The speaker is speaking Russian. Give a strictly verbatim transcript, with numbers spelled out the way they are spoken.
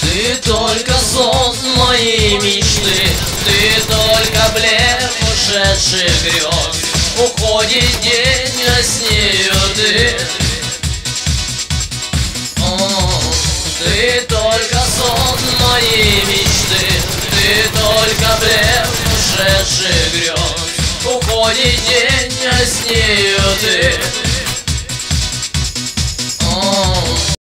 Ты только сон моей мечты, ты только блеф ушедших грез. Уходит день, а с нею ты. О, ты только сон моей мечты, ты только блеф ушедших грез. Уходит день, а с нею ты.